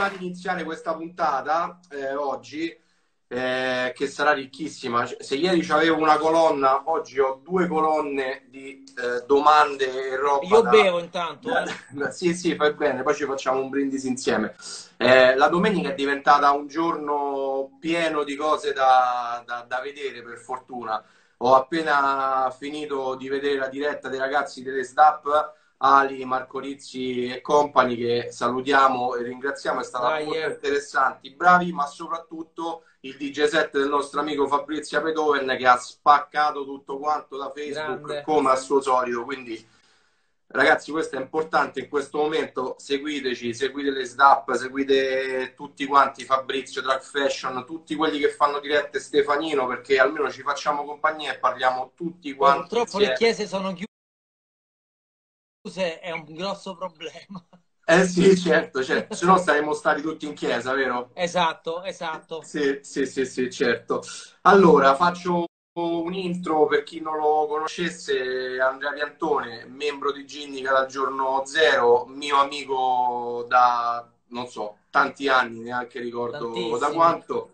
di iniziare questa puntata oggi, che sarà ricchissima. Se ieri c'avevo una colonna, oggi ho due colonne di domande e roba Io bevo intanto, Sì, sì, fai bene, poi ci facciamo un brindisi insieme. La domenica è diventata un giorno pieno di cose da vedere, per fortuna. Ho appena finito di vedere la diretta dei ragazzi delle SDAP, Ali, Marco Rizzi e compagni, che salutiamo e ringraziamo, è stata Dai, molto interessante, bravi, ma soprattutto il DJ set del nostro amico Fabrizio Beethoven, che ha spaccato tutto quanto da Facebook grande. come al suo solito. Quindi ragazzi, questo è importante in questo momento, seguiteci, seguite le SDAP, seguite tutti quanti, Fabrizio, Drag Fashion, tutti quelli che fanno dirette, Stefanino, perché almeno ci facciamo compagnia e parliamo tutti quanti Purtroppo le insieme. chiese sono chiuse, è un grosso problema. Eh sì, certo, certo, se no saremmo stati tutti in chiesa, vero? Esatto, esatto. Sì, sì, sì, sì, certo. Allora, faccio un intro per chi non lo conoscesse: Andrea Piantone, membro di Ginnica dal giorno zero, mio amico da, non so, tanti anni, neanche ricordo da Tantissimi. quanto.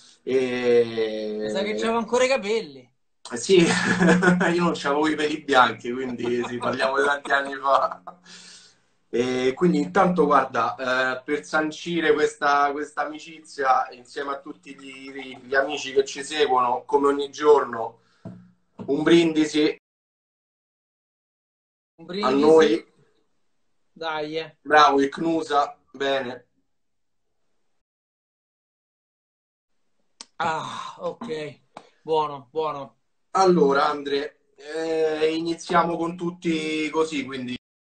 Mi sa che E... c'avevo ancora i capelli. Sì, io non c'avevo i peli bianchi, quindi sì, parliamo di tanti anni fa. E quindi intanto, guarda, per sancire questa amicizia insieme a tutti gli amici che ci seguono, come ogni giorno, un brindisi Un a brindisi. noi. Dai. Bravo, il Cnusa, bene. Ah, ok. Buono, buono. Allora, Andre, iniziamo con tutti così, quindi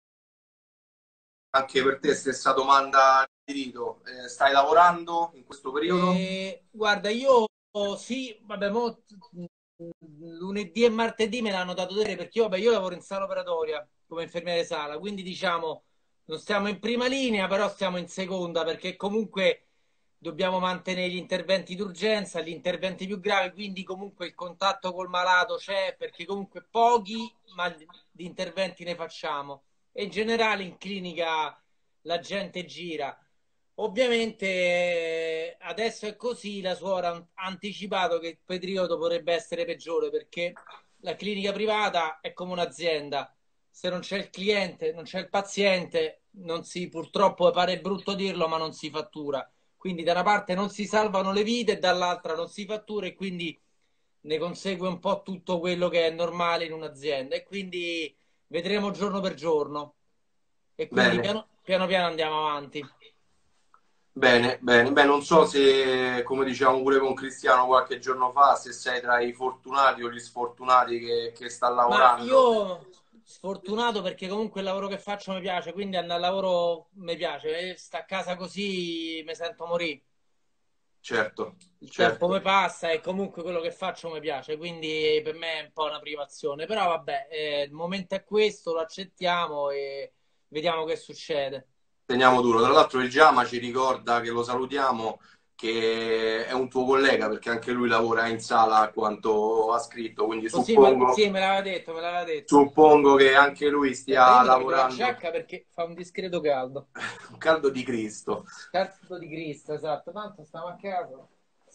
anche per te stessa domanda di rito. Stai lavorando in questo periodo? Guarda, io sì, vabbè, lunedì e martedì me l'hanno dato vedere perché io lavoro in sala operatoria come infermiere sala, quindi diciamo non stiamo in prima linea, però stiamo in seconda perché comunque dobbiamo mantenere gli interventi d'urgenza, gli interventi più gravi, quindi comunque il contatto col malato c'è perché comunque pochi, ma di interventi ne facciamo. E in generale in clinica la gente gira. Ovviamente adesso è così, la suora ha anticipato che il periodo potrebbe essere peggiore perché la clinica privata è come un'azienda. Se non c'è il cliente, non c'è il paziente, non si, purtroppo pare brutto dirlo, ma non si fattura. Quindi da una parte non si salvano le vite e dall'altra non si fattura e quindi ne consegue un po' tutto quello che è normale in un'azienda e quindi vedremo giorno per giorno e quindi Bene. piano andiamo avanti. Bene, bene. Beh, non so se, come diciamo pure con Cristiano qualche giorno fa, se sei tra i fortunati o gli sfortunati che sta Ma lavorando. io sfortunato perché comunque il lavoro che faccio mi piace, quindi andare al lavoro mi piace, e sta a casa così mi sento morire. Certo, Il tempo mi certo. passa e comunque quello che faccio mi piace, quindi per me è un po' una privazione. Però vabbè, il momento è questo, lo accettiamo e vediamo che succede. Teniamo duro. Tra l'altro il Giama ci ricorda, che lo salutiamo, che è un tuo collega, perché anche lui lavora in sala a quanto ha scritto, quindi Così, suppongo, sì, me l'aveva detto, me l'aveva detto. suppongo che anche lui Aspetta, io stia mi tolgo la lavorando. giacca perché fa un discreto caldo. Un caldo di Cristo. Caldo di Cristo, esatto. Tanto stiamo a casa.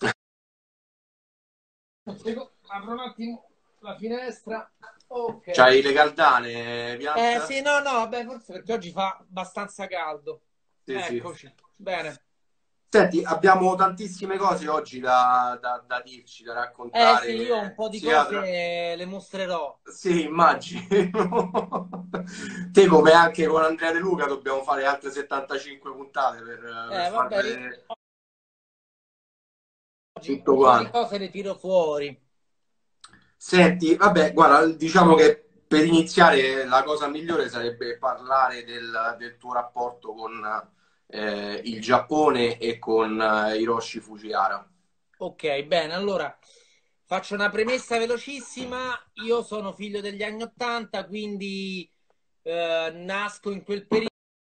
Apro un attimo la finestra. Ok. C'hai le caldane, Piant? Sì, no, no, vabbè, forse perché oggi fa abbastanza caldo. Sì, sì. Eccoci. Bene. Senti, abbiamo tantissime cose oggi da dirci, da Sì, io ho un raccontare, po' di sia cose tra... le mostrerò. Sì, immagino. Te, come anche con Andrea De Luca, dobbiamo fare altre 75 puntate per far Vabbè, vedere oggi tutto un po' di quanto. cose le tiro fuori. Senti, vabbè, guarda, diciamo che per iniziare la cosa migliore sarebbe parlare del tuo rapporto con il Giappone e con Hiroshi Fujihara. Ok, bene, allora faccio una premessa velocissima. Io sono figlio degli anni '80, quindi nasco in quel periodo,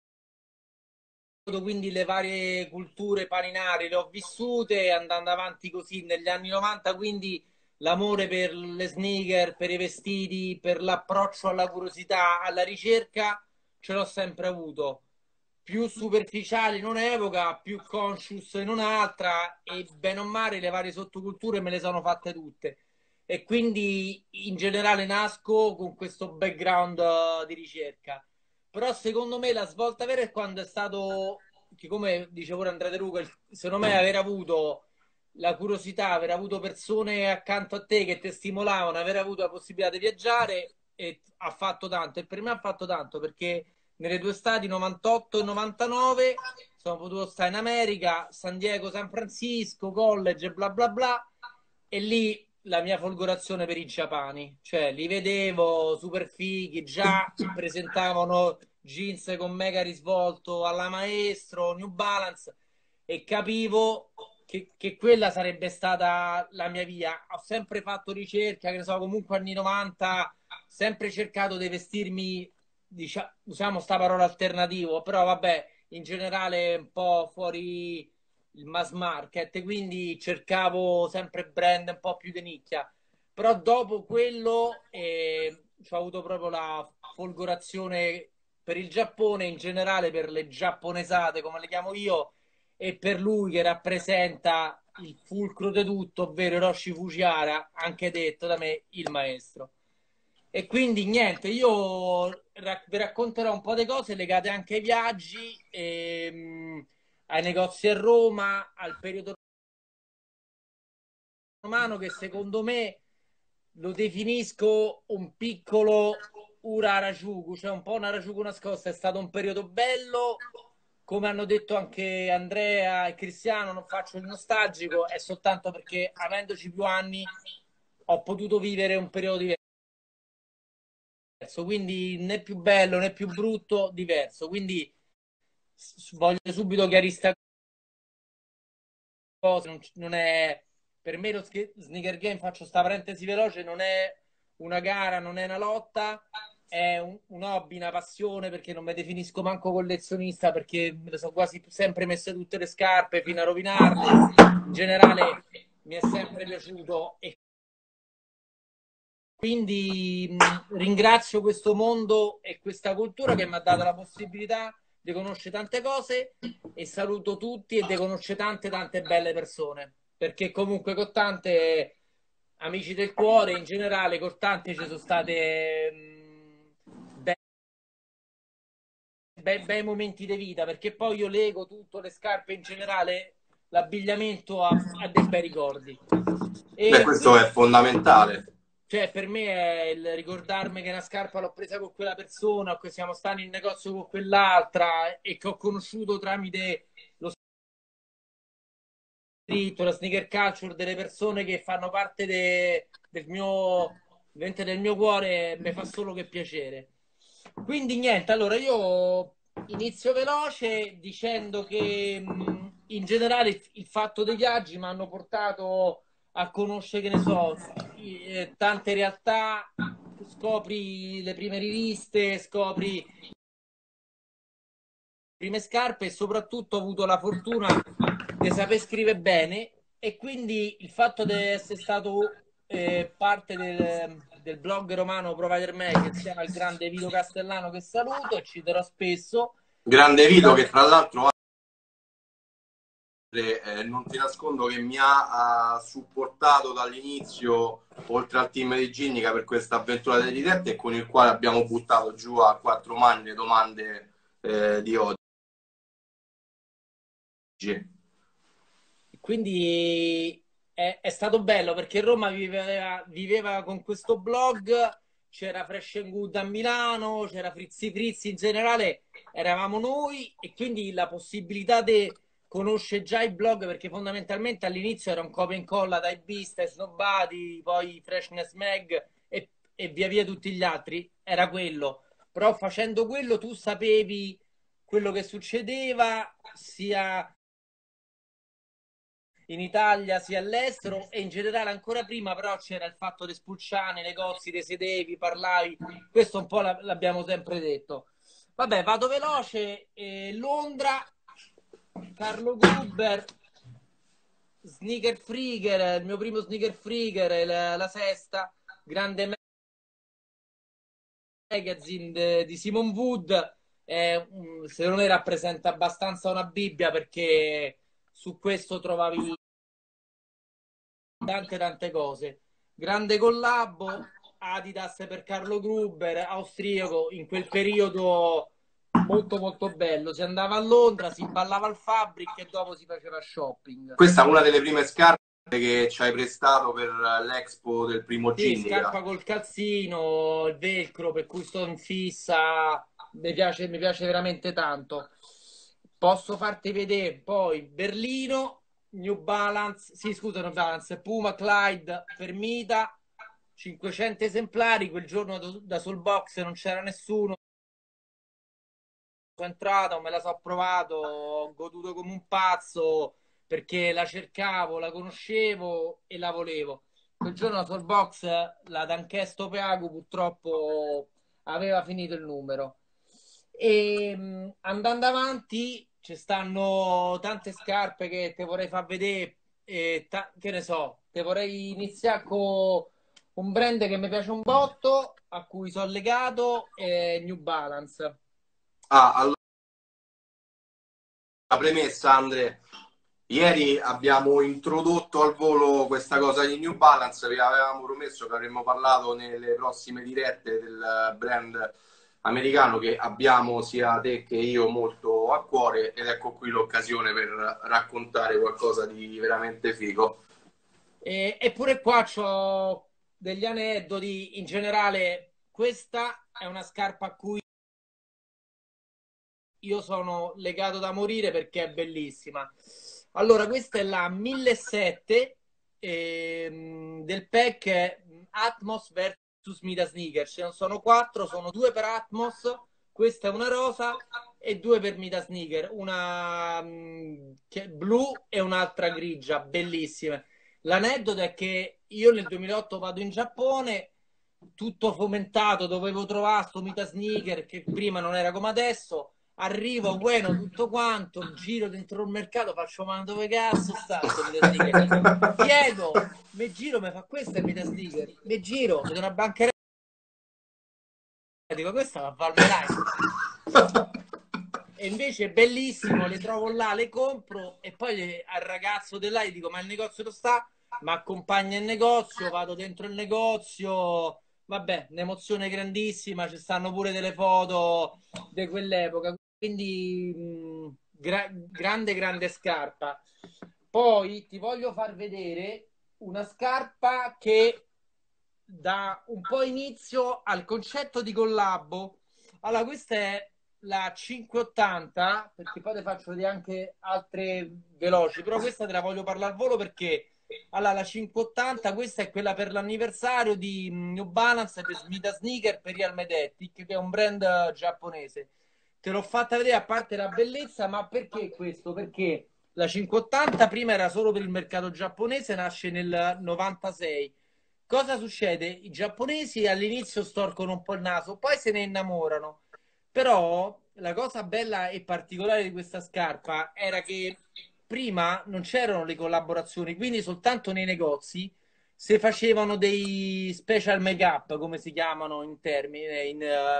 quindi le varie culture paninari le ho vissute, andando avanti così negli anni '90, quindi l'amore per le sneaker, per i vestiti, per l'approccio alla curiosità, alla ricerca, ce l'ho sempre avuto. più superficiali in un'epoca, più conscious in un'altra, e bene o male le varie sottoculture me le sono fatte tutte. E quindi in generale nasco con questo background di ricerca. Però secondo me la svolta vera è quando è stato, che come dice pure Andrea De Luca, secondo me aver avuto la curiosità, aver avuto persone accanto a te che ti stimolavano, aver avuto la possibilità di viaggiare, e ha fatto tanto. E per me ha fatto tanto perché nelle due stati 98 e 99 sono potuto stare in America, San Diego, San Francisco, college, bla bla bla, e lì la mia folgorazione per i giapani, cioè li vedevo super fighi, già presentavano jeans con mega risvolto alla Maestro, New Balance, e capivo che quella sarebbe stata la mia via. Ho sempre fatto ricerca, che ne so, comunque anni 90, sempre cercato di vestirmi, diciamo, usiamo sta parola alternativo, però vabbè, in generale un po' fuori il mass market, quindi cercavo sempre brand un po' più di nicchia. Però dopo quello ho avuto proprio la folgorazione per il Giappone, in generale per le giapponesate, come le chiamo io, e per lui che rappresenta il fulcro di tutto, ovvero Hiroshi Fujiwara, anche detto da me il maestro. E quindi niente, io vi racconterò un po' di cose legate anche ai viaggi, ai negozi a Roma, al periodo romano, che secondo me lo definisco un piccolo Ura Harajuku, cioè un po' un Harajuku nascosta. È stato un periodo bello, come hanno detto anche Andrea e Cristiano, non faccio il nostalgico, è soltanto perché avendoci più anni ho potuto vivere un periodo diverso, quindi né più bello né più brutto, diverso. Quindi voglio subito chiarire cosa, non è per me lo sneaker game, faccio sta parentesi veloce, non è una gara, non è una lotta, è un hobby, una passione, perché non mi definisco manco collezionista, perché me le sono quasi sempre messe tutte le scarpe fino a rovinarle. In generale mi è sempre piaciuto, e quindi ringrazio questo mondo e questa cultura che mi ha dato la possibilità di conoscere tante cose, e saluto tutti e di conoscere tante tante belle persone, perché comunque con tante amici del cuore in generale, con tanti ci sono state bei momenti di vita, perché poi io lego tutto, le scarpe in generale, l'abbigliamento a dei bei ricordi. Beh, E questo quindi, è fondamentale. cioè, per me è il ricordarmi che una scarpa l'ho presa con quella persona, o che siamo stati in negozio con quell'altra, e che ho conosciuto tramite lo street, la sneaker culture, delle persone che fanno parte del mio cuore, mi fa solo che piacere. Quindi niente, allora io inizio veloce dicendo che in generale il fatto dei viaggi mi hanno portato a conoscere, che ne so, tante realtà, scopri le prime riviste, scopri le prime scarpe, e soprattutto ho avuto la fortuna di saper scrivere bene, e quindi il fatto di essere stato parte del blog romano Provider Mag, insieme al grande Vito Castellano, che saluto e citerò spesso. Grande Vito, che tra l'altro non ti nascondo che mi ha supportato dall'inizio, oltre al team di Ginnica, per questa avventura delle dirette, e con il quale abbiamo buttato giù a quattro mani le domande di oggi. Quindi è stato bello, perché Roma viveva con questo blog, c'era Fresh and Good a Milano, c'era Frizzi Frizzi, in generale eravamo noi, e quindi la possibilità di conoscere già i blog, perché fondamentalmente all'inizio era un copia e incolla dai Beast, Snowbody, poi Freshness Mag e via via tutti gli altri, era quello. Però facendo quello tu sapevi quello che succedeva, sia in Italia sia all'estero, e in generale ancora prima però c'era il fatto di spulciare nei negozi, ti sedevi, parlavi, questo un po' l'abbiamo sempre detto. Vabbè, vado veloce. Londra, Carlo Gruber, Sneaker Freaker, il mio primo Sneaker Freaker, la sesta, grande magazine di Simon Wood, secondo me rappresenta abbastanza una Bibbia, perché su questo trovavi tante cose. Grande collabo, Adidas per Carlo Gruber, austriaco, in quel periodo molto bello. Si andava a Londra, si ballava al Fabric e dopo si faceva shopping. Questa è una delle prime scarpe che ci hai prestato per l'Expo del primo Sì, Ginnica. scarpa col calzino, il velcro, per cui sto in fissa, mi piace veramente tanto. Posso farti vedere poi Berlino, New Balance, sì scusa, New Balance, Puma, Clyde, Fermita, 500 esemplari, quel giorno da Soulbox non c'era nessuno, sono entrato, me la so provato, ho goduto come un pazzo perché la cercavo, la conoscevo e la volevo. Quel giorno la Soulbox, la Danchesto Peagu, purtroppo aveva finito il numero. E andando avanti, ci stanno tante scarpe che ti vorrei far vedere, che ne so, te vorrei iniziare con un brand che mi piace un botto, a cui sono legato, è New Balance. Ah, allora, la premessa, Andre. Ieri abbiamo introdotto al volo questa cosa di New Balance, vi avevamo promesso che avremmo parlato nelle prossime dirette del brand americano che abbiamo sia te che io molto a cuore, ed ecco qui l'occasione per raccontare qualcosa di veramente figo. Eppure qua c'ho degli aneddoti. In generale, questa è una scarpa a cui io sono legato da morire perché è bellissima. Allora, questa è la 1700 del pack Atmos versus Mita Sneakers. Ce ne sono quattro, sono due per Atmos, questa è una rosa e due per Mita Sneaker, una blu e un'altra grigia, bellissime. L'aneddoto è che io nel 2008 vado in Giappone, tutto fomentato, dovevo trovare sto Mita Sneaker che prima non era come adesso. Arrivo, bueno, tutto quanto, giro dentro il mercato, faccio ma dove cazzo sta sto Mita Sneaker? Chiedo, mi giro, mi fa questo è il Mita Sneaker, mi giro, vedo una bancarella, dico questa va a Valmeraio. E invece è bellissimo, le trovo là, le compro e poi al ragazzo di là gli dico ma il negozio dove sta? Mi accompagna in negozio, vado dentro il negozio, vabbè, un'emozione grandissima, ci stanno pure delle foto di quell'epoca, quindi grande scarpa. Poi ti voglio far vedere una scarpa che dà un po' inizio al concetto di collabo. Allora, questa è la 580, perché poi te faccio vedere anche altre veloci, però questa te la voglio parlare al volo perché allora, la 580, questa è quella per l'anniversario di New Balance per Smita Sneaker per Real Medettic, che è un brand giapponese. Te l'ho fatta vedere a parte la bellezza, ma perché questo? Perché la 580 prima era solo per il mercato giapponese, nasce nel 96. Cosa succede? I giapponesi all'inizio storcono un po' il naso, poi se ne innamorano. Però la cosa bella e particolare di questa scarpa era che prima non c'erano le collaborazioni, quindi soltanto nei negozi si facevano dei special make-up, come si chiamano in termini,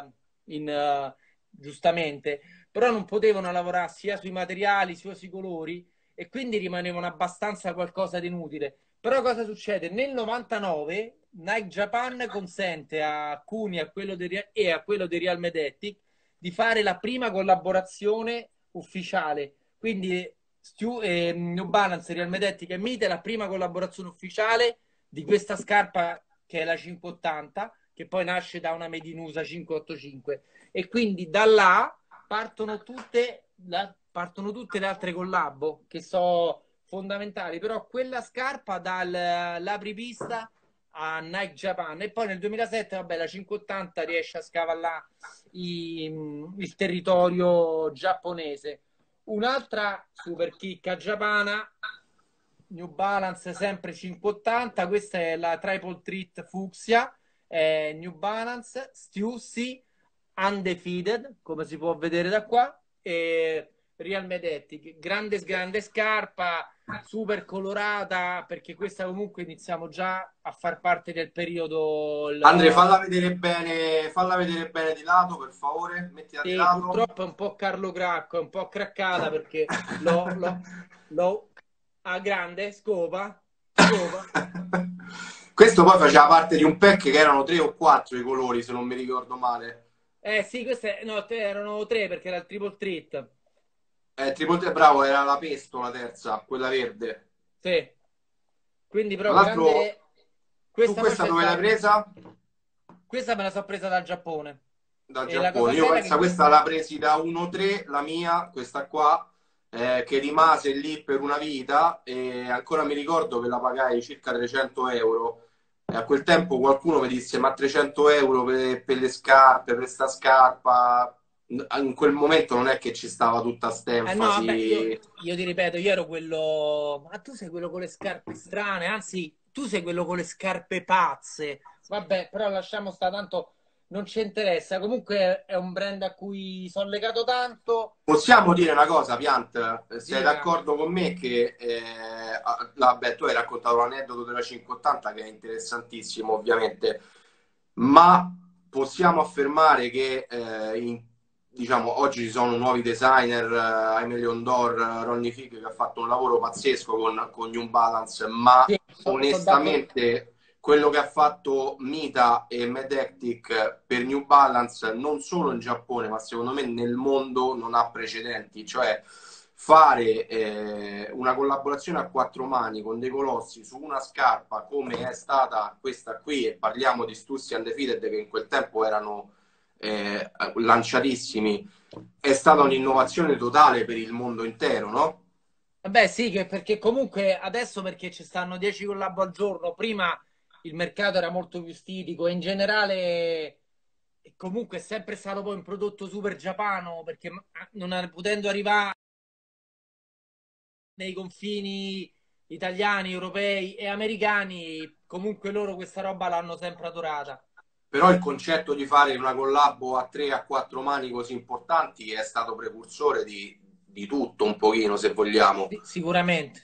giustamente, però non potevano lavorare sia sui materiali sia sui colori e quindi rimanevano abbastanza qualcosa di inutile. Però cosa succede? Nel 99 Nike Japan consente a Kuni e a quello di Real Medettic di fare la prima collaborazione ufficiale. Quindi New Balance, Real Medettic e Mite, la prima collaborazione ufficiale di questa scarpa che è la 580, che poi nasce da una Made in USA 585. E quindi da là partono tutte le altre collabo che sono fondamentali, però quella scarpa dall'apripista a Nike Japan e poi nel 2007 vabbè la 580 riesce a scavallare il territorio giapponese. Un'altra super chicca giappana, New Balance sempre 580, questa è la Triple Treat Fucsia, New Balance Stussy Undefeated, come si può vedere da qua, e Real Medettic, grande scarpa, super colorata, perché questa comunque iniziamo già a far parte del periodo. Andre, falla vedere bene di lato, per favore, mettila di Sì, lato. purtroppo è un po' Carlo Cracco, è un po' craccata perché l'ho a grande, scopa, scopa. Questo poi faceva parte di un pack che erano 3 o 4 i colori, se non mi ricordo male. Sì, queste no, erano tre perché era il triple treat. Triple T, bravo, era la pesto la terza, quella verde. Sì, quindi Tra però l'altro, grande. tu Questa poi questa c'è dove l'hai sta. presa? Questa me la so presa dal Giappone. Dal E la cosa Giappone. Io bella è che penso questa l'ha presi da 1-3, la mia, questa qua, che rimase lì per una vita e ancora mi ricordo che la pagai circa 300 euro. E a quel tempo qualcuno mi disse: Ma 300 euro per le scarpe, per sta scarpa? In quel momento non è che ci stava tutta sta no, vabbè, enfasi. io ti ripeto, io ero quello. Ma tu sei quello con le scarpe strane, anzi, tu sei quello con le scarpe pazze. Vabbè, però lasciamo sta, tanto non ci interessa. Comunque è un brand a cui sono legato tanto. Possiamo dire una cosa, Piant? Sei Dica. d'accordo con me che vabbè, tu hai raccontato l'aneddoto della 580 che è interessantissimo, ovviamente, ma possiamo affermare che diciamo, oggi ci sono nuovi designer, Emelion Dor, Ronnie Fig che ha fatto un lavoro pazzesco con New Balance, ma Sì, sono d'accordo. onestamente quello che ha fatto Mita e Medectic per New Balance non solo in Giappone ma secondo me nel mondo non ha precedenti, cioè fare una collaborazione a 4 mani con dei colossi su una scarpa come è stata questa qui, e parliamo di Stussy and the Fitted che in quel tempo erano lanciatissimi, è stata un'innovazione totale per il mondo intero, no? Vabbè, sì, perché comunque adesso perché ci stanno 10 collab al giorno, prima il mercato era molto più stitico e in generale comunque è sempre stato poi un prodotto super giapano perché non potendo arrivare nei confini italiani, europei e americani, comunque loro questa roba l'hanno sempre adorata. Però il concetto di fare una collabo a 3 a 4 mani così importanti è stato precursore di tutto un pochino, se vogliamo. Sì, sicuramente,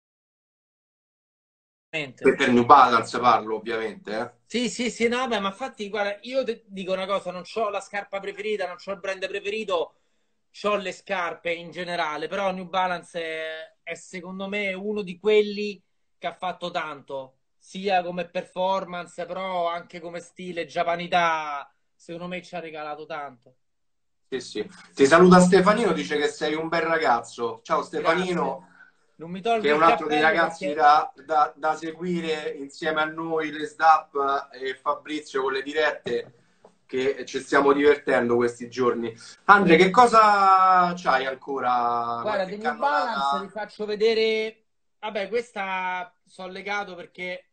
sicuramente. Per New Balance parlo, ovviamente. Sì, sì, sì, no, vabbè, ma infatti, guarda, io ti dico una cosa, non ho la scarpa preferita, non ho il brand preferito, ho le scarpe in generale, però New Balance è secondo me uno di quelli che ha fatto tanto, sia come performance, però anche come stile, giapanità, secondo me ci ha regalato tanto. Sì, sì. Ti saluta Stefanino, dice che sei un bel ragazzo. Ciao Grazie. Stefanino, Non mi che è tolgo il un altro dei cappello ragazzi perché da seguire insieme a noi, le SDAP e Fabrizio con le dirette, che ci stiamo divertendo questi giorni. Andre, che cosa c'hai ancora? guarda, Qualche di New Balance vi cannolata? faccio vedere. Vabbè, questa sono legato perché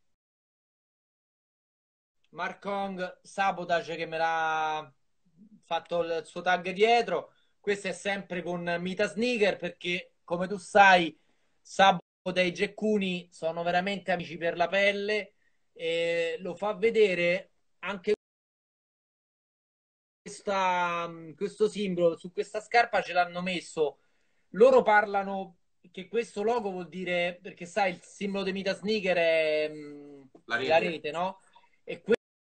Mark Hong Sabotage che me l'ha fatto il suo tag dietro. Questo è sempre con Mita Sneaker perché, come tu sai, Sabotage e Geccuni sono veramente amici per la pelle. E lo fa vedere anche questo simbolo su questa scarpa ce l'hanno messo. Loro parlano che questo logo vuol dire, perché sai, il simbolo dei Mita Sneaker è La la rete? rete, no? E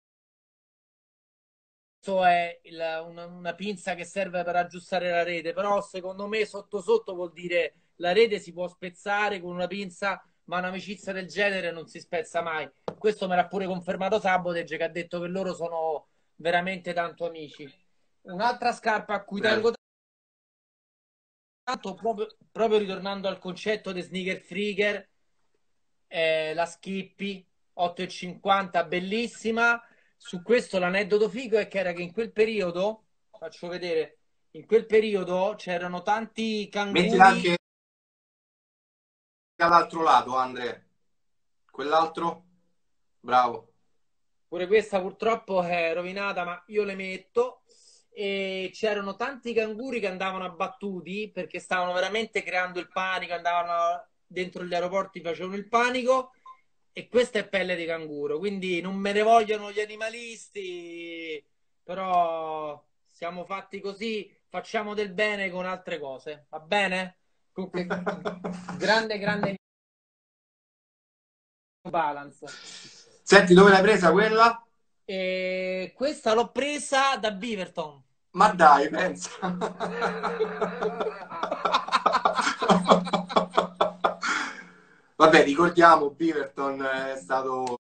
questo è una pinza che serve per aggiustare la rete, però secondo me sotto sotto vuol dire la rete si può spezzare con una pinza, ma un'amicizia del genere non si spezza mai. Questo me l'ha pure confermato Sabotage che ha detto che loro sono veramente tanto amici. Un'altra scarpa a cui Bene. tengo tanto, proprio ritornando al concetto di sneaker freaker, la Skippy 8,50, bellissima. Su questo l'aneddoto figo è che era che in quel periodo, faccio vedere, in quel periodo c'erano tanti Mettila canguri. anche dall'altro lato, Andre. Quell'altro? Bravo. Pure questa purtroppo è rovinata, ma io le metto. E c'erano tanti canguri che andavano abbattuti perché stavano veramente creando il panico, andavano dentro gli aeroporti, facevano il panico. E questa è pelle di canguro, quindi non me ne vogliono gli animalisti, però siamo fatti così, facciamo del bene con altre cose, va bene? Comunque, grande, grande Balance. Senti, dove l'hai presa quella? E questa l'ho presa da Beaverton. Ma dai, pensa. Vabbè, ricordiamo, Beaverton è stato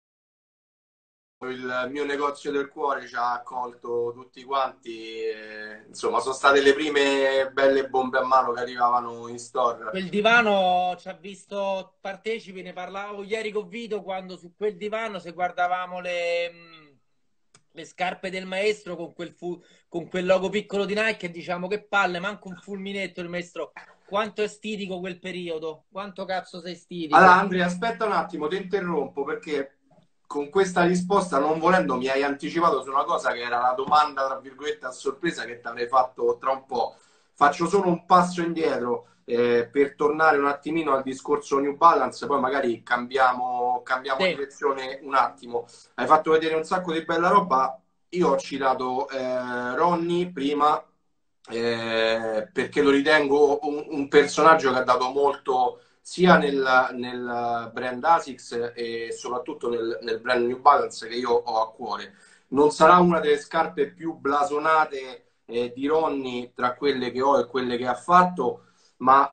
il mio negozio del cuore, ci ha accolto tutti quanti. Insomma, sono state le prime belle bombe a mano che arrivavano in store. Quel divano ci ha visto partecipi, ne parlavo ieri con Vito quando su quel divano, se guardavamo le scarpe del maestro con quel logo piccolo di Nike, e diciamo che palle, manco un fulminetto il maestro. Quanto è stitico quel periodo, quanto cazzo sei Allora, stitico. Andrea, aspetta un attimo, ti interrompo perché con questa risposta, non volendo, mi hai anticipato su una cosa che era la domanda, tra virgolette, a sorpresa che ti avrei fatto tra un po'. Faccio solo un passo indietro per tornare un attimino al discorso New Balance, poi magari cambiamo Sì. direzione un attimo. Hai fatto vedere un sacco di bella roba. Io ho citato Ronny prima perché lo ritengo un personaggio che ha dato molto sia nel brand ASICS e soprattutto nel brand New Balance che io ho a cuore. Non sarà una delle scarpe più blasonate di Ronny tra quelle che ho e quelle che ha fatto, ma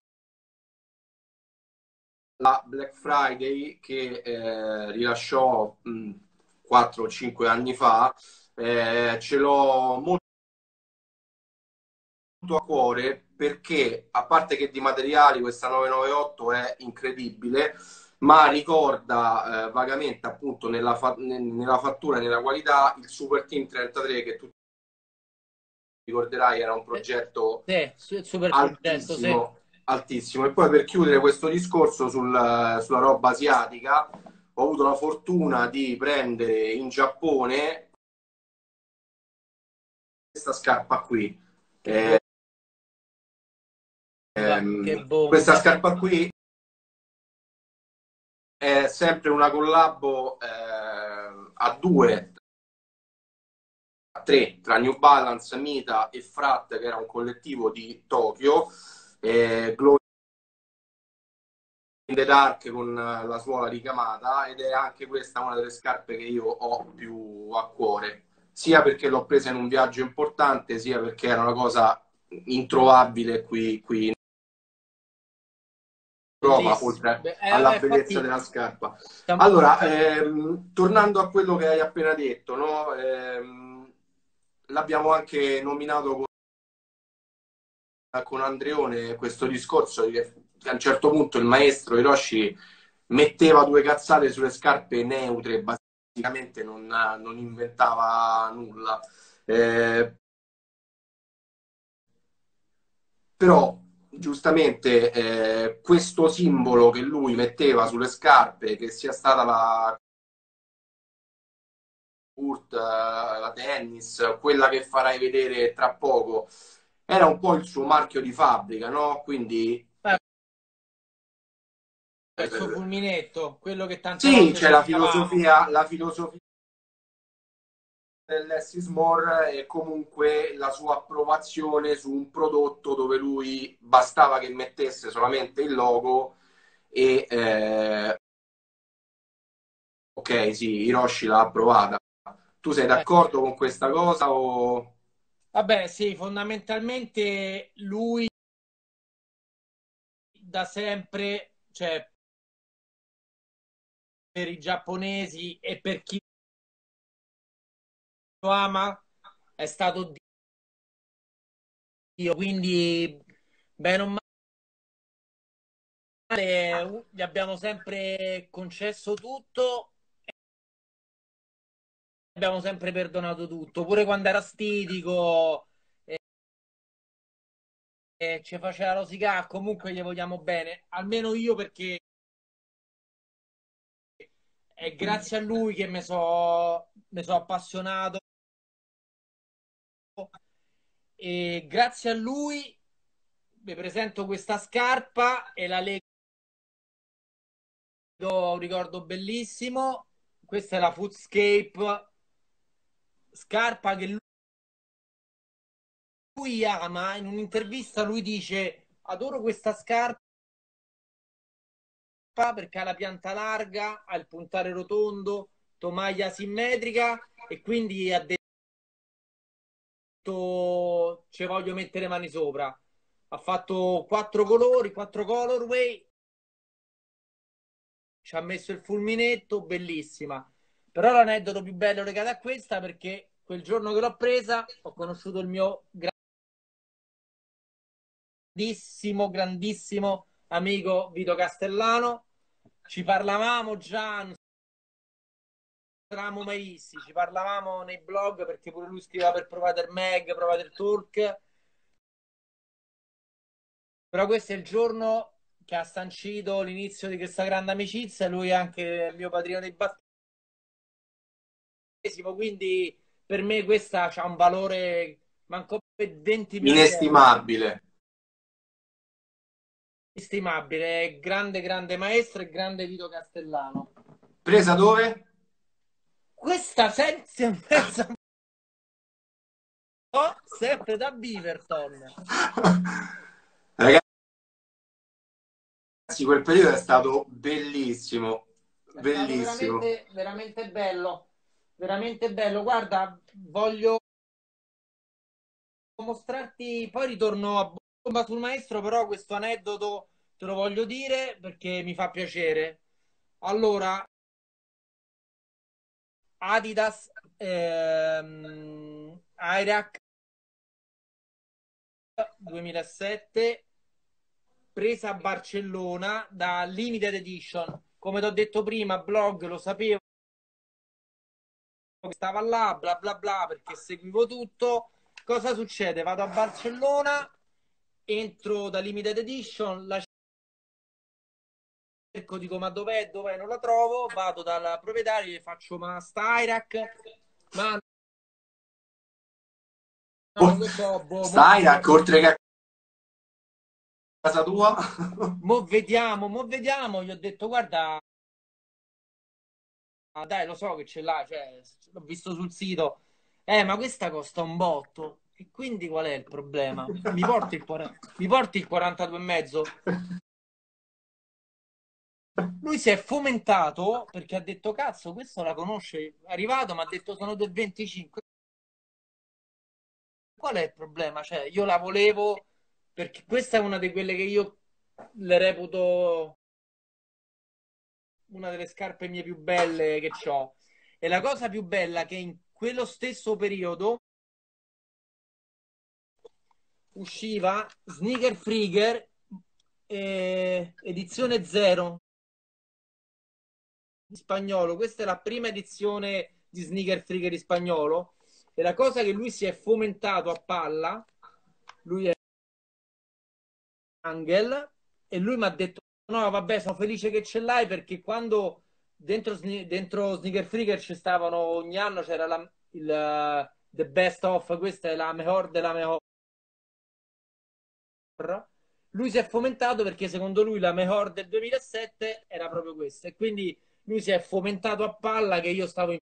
la Black Friday che rilasciò 4 o 5 anni fa, ce l'ho molto a cuore perché, a parte che di materiali questa 998 è incredibile, ma ricorda vagamente appunto nella fattura e nella qualità il Super Team 33 che tu ricorderai era un progetto Super progetto, sì. altissimo, altissimo. E poi per chiudere questo discorso sulla roba asiatica, ho avuto la fortuna di prendere in Giappone questa scarpa qui. Che bomba, che Questa bomba. scarpa qui è sempre una collabo a due, a tre, tra New Balance, Mita e Frat, che era un collettivo di Tokyo, Glow in the Dark con la suola ricamata, ed è anche questa una delle scarpe che io ho più a cuore, sia perché l'ho presa in un viaggio importante, sia perché era una cosa introvabile qui in Roma, Bellissimo. oltre alla bellezza Infatti, della scarpa. stiamo- Allora, tornando a quello che hai appena detto, no? L'abbiamo anche nominato con Andreone questo discorso che a un certo punto il maestro Hiroshi metteva due cazzate sulle scarpe neutre, basicamente non inventava nulla. Eh, Però giustamente questo simbolo che lui metteva sulle scarpe, che sia stata la Kurt, la tennis, quella che farai vedere tra poco, era un po' il suo marchio di fabbrica, no? Quindi il suo fulminetto, quello che tante sì, volte c'è cercavamo. la filosofia del Less is More e comunque la sua approvazione su un prodotto dove lui bastava che mettesse solamente il logo e ok, sì, Hiroshi l'ha approvata. Tu sei Sì. d'accordo con questa cosa o... Vabbè, sì, fondamentalmente lui da sempre, cioè per i giapponesi e per chi lo ama, è stato Dio, quindi bene o male gli abbiamo sempre concesso tutto, abbiamo sempre perdonato tutto, pure quando era stitico, ci faceva rosicare, comunque gli vogliamo bene, almeno io perché è grazie a lui che mi so appassionato e grazie a lui vi presento questa scarpa e la leggo, un ricordo bellissimo. Questa è la Footscape, scarpa che lui ama. In un'intervista lui dice: adoro questa scarpa Spa perché ha la pianta larga, ha il puntale rotondo, tomaia simmetrica e quindi ha detto ci voglio mettere mani sopra. Ha fatto 4 colori, 4 colorway, ci ha messo il fulminetto, bellissima. Però l'aneddoto più bello legato a questa perché quel giorno che l'ho presa ho conosciuto il mio grandissimo amico Vito Castellano. Ci parlavamo già, non eravamo mai visti, ci parlavamo nei blog perché pure lui scriveva per Provider Mag, Provider Talk. Però questo è il giorno che ha sancito l'inizio di questa grande amicizia. Lui è anche il mio padrino di battesimo, quindi per me questa ha un valore manco per 20 milioni di euro. Inestimabile. Inestimabile, è grande, grande maestro e grande Vito Castellano. Presa dove? Questa senza e mezza sempre da Beaverton. Ragazzi, quel periodo è stato bellissimo. È stato Bellissimo. veramente, veramente bello. Veramente bello. Guarda, voglio mostrarti, poi ritorno a bomba sul maestro, però questo aneddoto te lo voglio dire perché mi fa piacere. Allora, Adidas Airac 2007 presa a Barcellona da Limited Edition. Come ti ho detto prima, blog lo sapevo che stava là, bla bla bla, perché seguivo tutto. Cosa succede? Vado a Barcellona, entro da Limited Edition, la cerco, dico ma dov'è, dov'è, non la trovo, vado dal proprietario e faccio ma sta Irac, ma no, che so, boh, Stai a oltre che a casa tua? mo vediamo, gli ho detto guarda, dai, lo so che ce l'ha, cioè, l'ho visto sul sito, ma questa costa un botto, e quindi qual è il problema? Mi porti il 42 e mezzo? Lui si è fomentato perché ha detto cazzo, questo la conosce, è arrivato, mi ha detto sono del 25. Qual è il problema? Cioè, io la volevo perché questa è una di quelle che io le reputo una delle scarpe mie più belle che ho. E la cosa più bella è che in quello stesso periodo usciva Sneaker Freaker edizione 0 in spagnolo. Questa è la prima edizione di Sneaker Freaker in spagnolo. E la cosa che lui si è fomentato a palla, lui è Angel, e lui mi ha detto no vabbè sono felice che ce l'hai perché quando dentro Sneaker Freaker ci stavano ogni anno c'era il The Best of, questa è la mejor della mejor. Lui si è fomentato perché secondo lui la mejor del 2007 era proprio questa e quindi lui si è fomentato a palla che io stavo in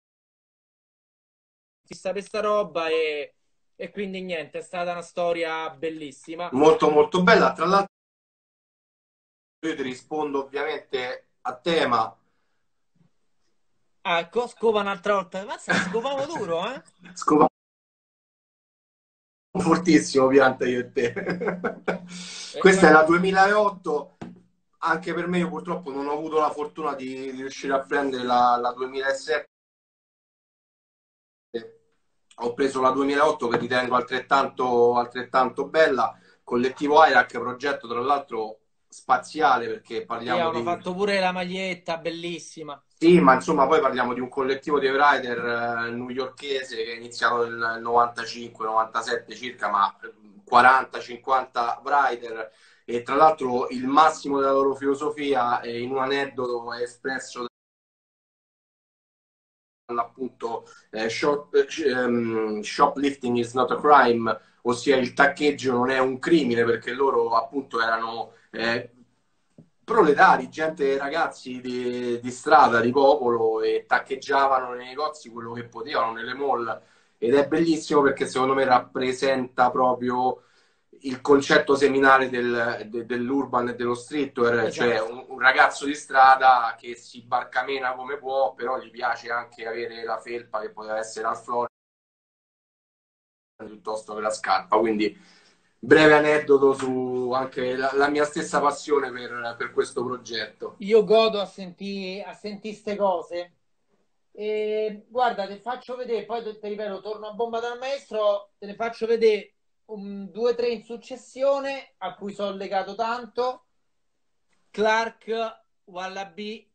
fissa per sta roba e quindi niente, è stata una storia bellissima. Molto molto bella. Tra l'altro io ti rispondo ovviamente a tema. Ah, ecco, scopa un'altra volta. Ma se scopavo duro, eh? Scopa fortissimo, pianta io e te. Questa è Guarda, la 2008. Anche per me, io purtroppo non ho avuto la fortuna di riuscire a prendere la 2007. Ho preso la 2008 che ritengo altrettanto bella. Collettivo Airac, progetto tra l'altro spaziale perché sì, parliamo hanno di... fatto pure la maglietta, bellissima. Sì, ma insomma poi parliamo di un collettivo di rider newyorkese che è iniziato nel 95-97 circa, ma 40-50 rider e tra l'altro il massimo della loro filosofia in un aneddoto è espresso dall'appunto shoplifting is not a crime, ossia il taccheggio non è un crimine perché loro appunto erano proletari, gente, ragazzi di strada, di popolo e taccheggiavano nei negozi quello che potevano, nelle mall ed è bellissimo perché secondo me rappresenta proprio il concetto seminale dell'urban e dello streetwear, cioè Esatto. un ragazzo di strada che si barcamena come può, però gli piace anche avere la felpa che poteva essere al Florida piuttosto che la scarpa. Quindi breve aneddoto su anche la mia stessa passione per questo progetto. Io godo a sentire ste cose. E guarda, ti faccio vedere, poi ti ripeto, torno a bomba dal maestro, te ne faccio vedere due o tre in successione a cui sono legato tanto. Clark, Wallaby,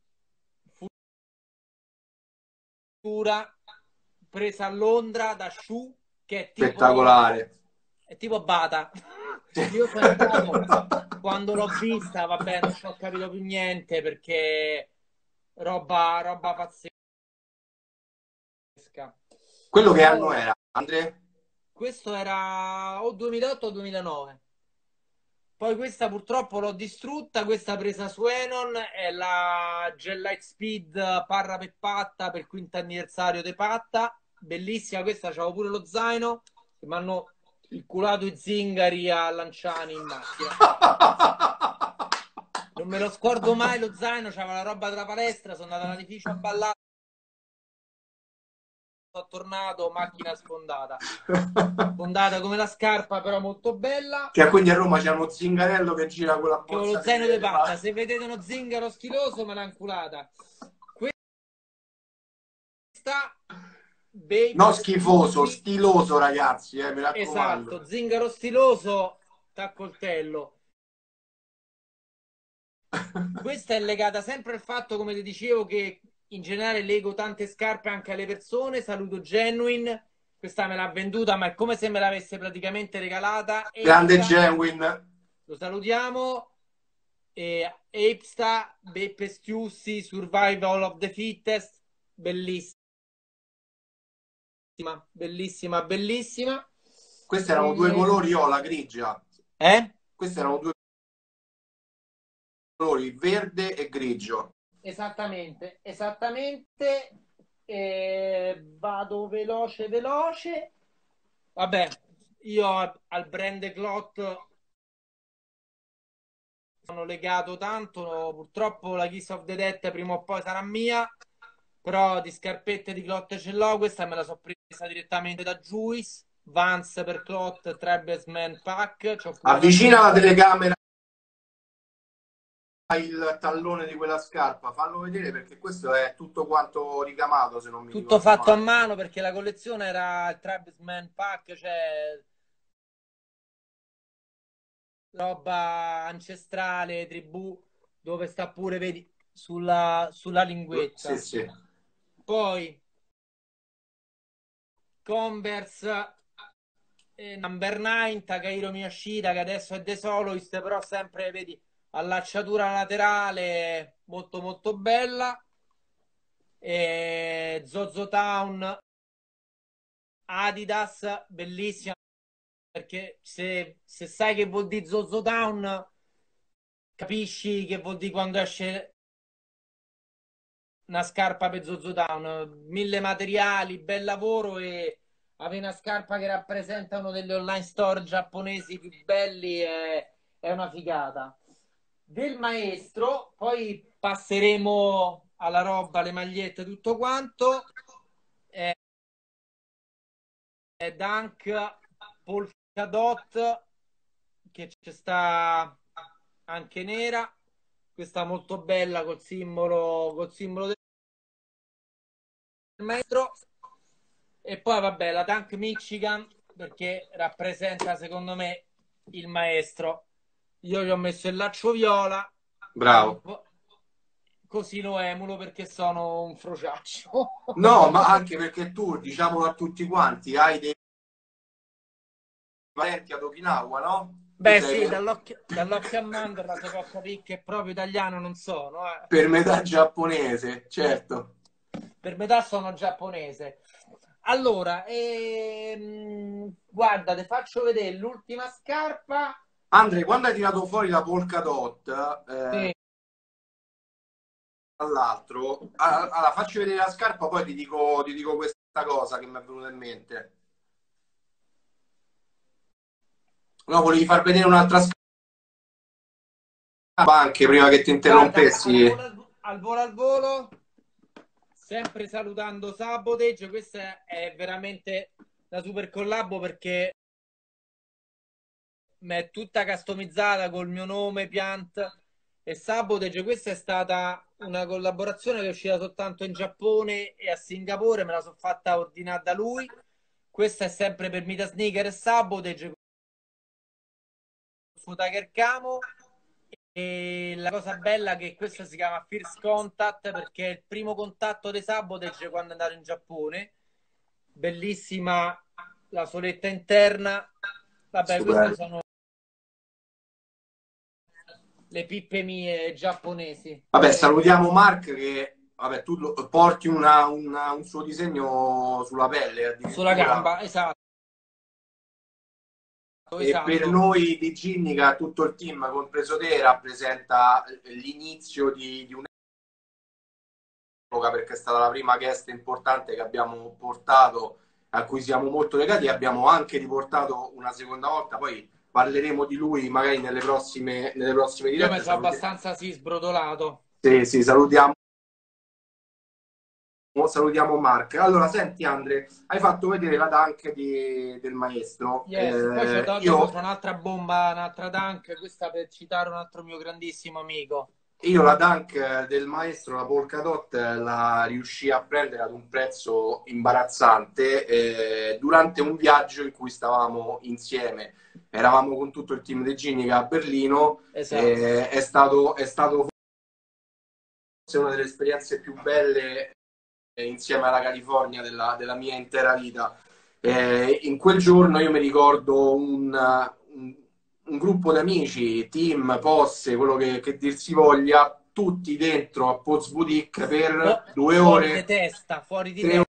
Futura, presa a Londra da Shu, che Spettacolare. è tipo Bata. Io sono entrato, quando l'ho vista, vabbè, non ci ho capito più niente perché roba pazzesca. Quello che anno Poi, era, Andre? questo era o 2008 o 2009. Poi questa purtroppo l'ho distrutta, questa presa su Enon è la Gel Light Speed Parra per Patta per il quinto anniversario di Patta, bellissima, questa c'avevo pure lo zaino, che mi hanno il culato i zingari a Lanciani in macchina. Non me lo scordo mai lo zaino, c'aveva la roba della palestra, sono andato all'edificio a ballare, sono tornato, macchina sfondata. Sfondata come la scarpa, però molto bella. Cioè, quindi a Roma c'è uno zingarello che gira con la Che ho borsa lo zaino di di patta. Se vedete uno zingaro stiloso, me l'ha inculata. Questa No, Bape schifoso, Stussy, stiloso, ragazzi, mi esatto, raccomando. zingaro stiloso, t'accoltello. Questa è legata sempre al fatto, come ti dicevo, che in generale lego tante scarpe anche alle persone. Saluto Genuine. Questa me l'ha venduta, ma è come se me l'avesse praticamente regalata. Grande Apesta, Genuine. lo salutiamo. Apesta, Beppe Stiussi, Survival of the Fittest, bellissima, bellissima, bellissima. Questi erano due colori, io la grigia. Eh? Questi erano due colori, verde e grigio. Esattamente, esattamente. Vado veloce, veloce. Vabbè, io al brand Clot sono legato tanto. Purtroppo la Kiss of the Dead prima o poi sarà mia. Però di scarpette di Clot ce l'ho. Questa me la sono presa direttamente da Juice. Vans per Clot, Trebesman Pack. C'ho pure la Avvicina la scarpa. telecamera il tallone di quella scarpa, fallo vedere perché questo è tutto quanto ricamato, se non mi Tutto ricordo fatto a male. mano perché la collezione era il Tribesman Pack, cioè roba ancestrale, tribù, dove sta pure, vedi, sulla Sì, linguetta. sì. Poi Converse Number 9, Takahiro Miyashita, che adesso è The Soloist, però sempre, vedi, allacciatura laterale molto molto bella. Zozo Town Adidas, bellissima, perché se sai che vuol dire Zozo Town, capisci che vuol dire quando esce una scarpa per Zozo Town. Mille materiali, bel lavoro e avere una scarpa che rappresenta uno degli online store giapponesi più belli è una figata. Del maestro, poi passeremo alla roba, alle magliette, tutto quanto. Dunk Polka Dot che c'è sta anche nera, questa molto bella col simbolo del maestro. E poi vabbè la Dunk Michigan perché rappresenta secondo me il maestro. Io gli ho messo il laccio viola, Bravo. così lo emulo perché sono un frociaccio. No, ma anche perché tu, diciamolo a tutti quanti, hai dei parenti ad Okinawa, no? Tu Beh sei sì, dall'occhio a mandorla si può capire che proprio italiano non sono. per metà giapponese, certo. Per metà sono giapponese. Allora, guarda, ti faccio vedere l'ultima scarpa. Andre, quando hai tirato fuori la polka dot, Sì. all'altro, allora facci vedere la scarpa, poi ti dico questa cosa che mi è venuta in mente. No, volevi far vedere un'altra anche prima che ti Guarda, interrompessi. al volo, sempre salutando Sabotage, questa è veramente la super collabo perché è tutta customizzata col mio nome, Piant e Sabotage. Questa è stata una collaborazione che è uscita soltanto in Giappone e a Singapore, me la sono fatta ordinare da lui. Questa è sempre per Mita Sneaker e Sabotage, con Tiger Camo. E la cosa bella è che questa si chiama First Contact perché è il primo contatto dei Sabotage quando è andato in Giappone. Bellissima la soletta interna. Vabbè, queste Stupendo. sono le pippe mie giapponesi. Vabbè, salutiamo Mark che vabbè, tu porti un suo disegno sulla pelle Sulla addirittura. gamba, esatto, E per esatto. noi di Ginnica, tutto il team, compreso te, rappresenta l'inizio di un'epoca perché è stata la prima guest importante che abbiamo portato, a cui siamo molto legati e abbiamo anche riportato una seconda volta. Poi parleremo di lui magari nelle prossime Io mi dirette. sono abbastanza sì sbrodolato. Sì, sì, salutiamo Mark. Allora, senti Andre, hai fatto vedere la dunk del maestro. Yes, poi dopo Io c'è un'altra bomba, un'altra dunk, questa per citare un altro mio grandissimo amico. Io la Dunk del maestro, la Polkadot, la riuscii a prendere ad un prezzo imbarazzante durante un viaggio in cui stavamo insieme. Eravamo con tutto il team di Ginica a Berlino. Esatto. È stato forse una delle esperienze più belle insieme alla California della mia intera vita. In quel giorno io mi ricordo un gruppo di amici, team, posse, quello che dir si voglia, tutti dentro a Poz Boutique per 2 ore, Fuori di 3 testa.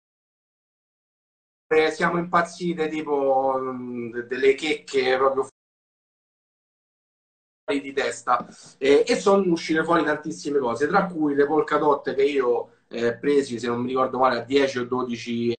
ore, siamo impazzite tipo delle checche proprio fuori di testa e sono uscite fuori tantissime cose, tra cui le polka dot che io presi, se non mi ricordo male, a 10 o 12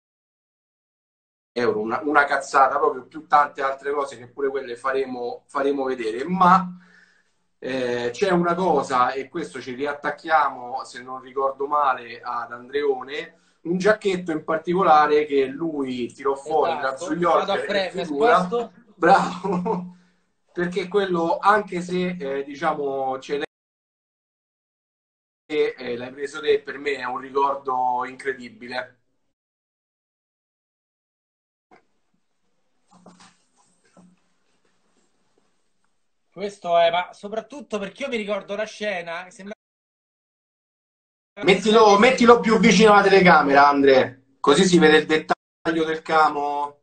euro, una cazzata, proprio più tante altre cose che pure quelle faremo vedere, ma c'è una cosa, e questo ci riattacchiamo, se non ricordo male, ad Andreone, un giacchetto in particolare che lui tirò fuori tra New Esatto. Vado a Yorker e mi figura, sposto. bravo, perché quello, anche se diciamo ce l'hai preso te, per me è un ricordo incredibile. Questo è, ma soprattutto perché io mi ricordo la scena, sembra Mettilo più vicino alla telecamera, Andre, così si vede il dettaglio del camo.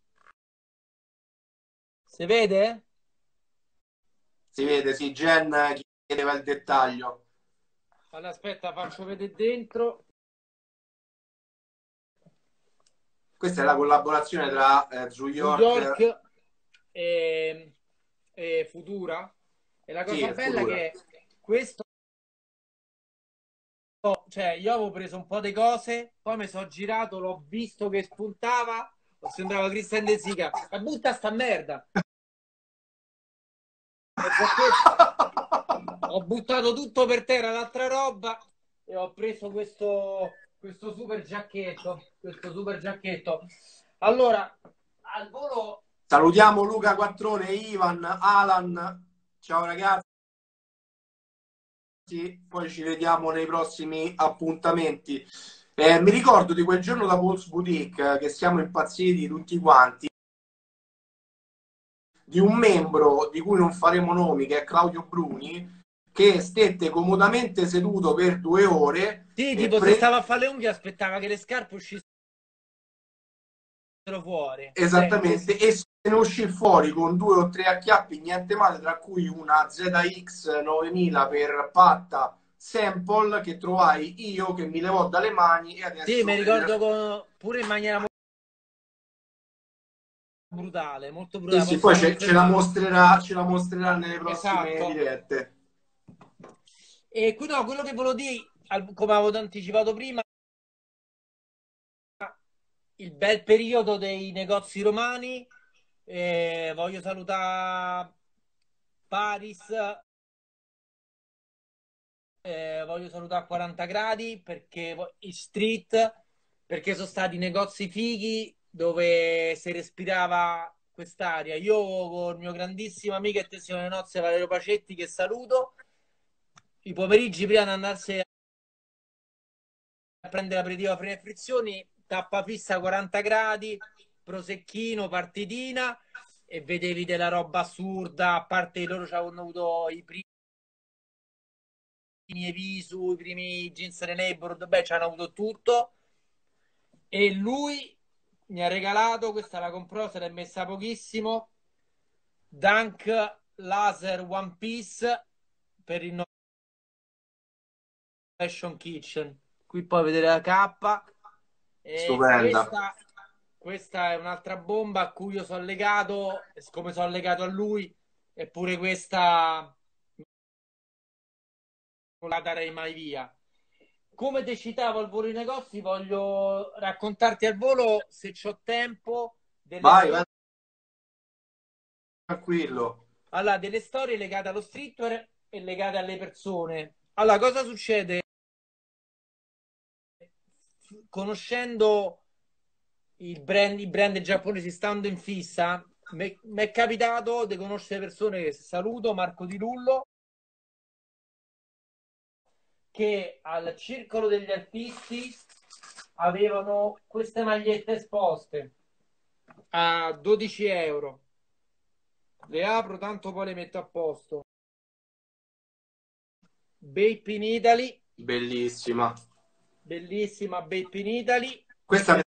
si vede? Si vede, sì, Jen chiedeva il dettaglio. Allora, aspetta, faccio vedere dentro. Questa è la collaborazione tra New New York, York e, e Futura. E la sì, cosa e bella è Futura. che questo, cioè, io avevo preso un po' di cose, poi mi sono girato, l'ho visto che spuntava, sembrava Christian De Sica. Ma butta sta merda! E ho buttato tutto per terra l'altra roba e ho preso questo super giacchetto. Questo super giacchetto. Allora, al volo. Salutiamo Luca Quattrone, Ivan, Alan. Ciao ragazzi, poi ci vediamo nei prossimi appuntamenti. Mi ricordo di quel giorno da Pulse Boutique che siamo impazziti tutti quanti, di un membro di cui non faremo nomi, che è Claudio Bruni, che stette comodamente seduto per 2 ore Sì, e tipo se stava a fare le unghie aspettava che le scarpe uscissero fuori. Cioè, esattamente, e se ne uscì fuori con 2 o 3 acchiappi, niente male, tra cui una ZX 9000 per patta sample che trovai io, che mi levò dalle mani e sì, mi adesso ricordo pure in maniera brutale, molto sì, brutale. sì, poi Posso confermare. ce la mostrerà nelle prossime Esatto. dirette. E no, quello che volevo dire, come avevo anticipato prima, il bel periodo dei negozi romani Voglio salutare Paris, voglio salutare 40 gradi perché i street, perché sono stati negozi fighi dove si respirava quest'aria. Io con il mio grandissimo amico e testimone di nozze Valerio Pacetti, che saluto, i pomeriggi prima di andarsi a prendere l'aperitivo a freni e frizioni, tappa fissa 40 gradi, prosecchino, partitina, e vedevi della roba assurda. A parte loro ci avevano avuto i primi Evisu, i primi jeans neighborhood, beh, ci hanno avuto tutto. E lui mi ha regalato, questa la comprò, se l'è messa pochissimo, Dunk Laser One Piece per il Innovation Kitchen. Qui puoi vedere la K. E Stupenda. questa è un'altra bomba a cui io sono legato, e come sono legato a lui, eppure questa non la darei mai via. Come ti citavo al volo i negozi, voglio raccontarti al volo, se c'ho tempo, delle Vai, storie. vai tranquillo. Allora, delle storie legate allo streetwear e legate alle persone. Allora, cosa succede? Conoscendo i brand giapponesi, stando in fissa, mi è capitato di conoscere persone che saluto, Marco Di Lullo, che al circolo degli artisti avevano queste magliette esposte a 12 euro. Le apro, tanto poi le metto a posto. Bape in Italy, Bellissima. bellissima Bape in Italy. Questa me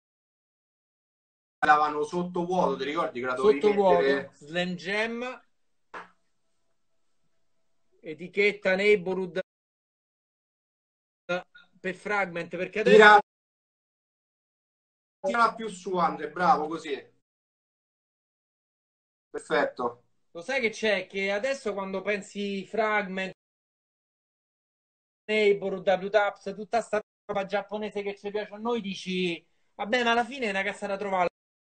la davano sotto vuoto, ti ricordi che la dovevi Sottovuoto, mettere? Slam Jam, etichetta Neighborhood per Fragment, perché Tira, adesso tira più su, Andre, bravo, così. Perfetto. lo sai che c'è? Che adesso quando pensi Fragment, Neighborhood, W-Taps, tutta sta roba giapponese che ci piace a noi, dici, vabbè, ma alla fine è una cazzata da trovare.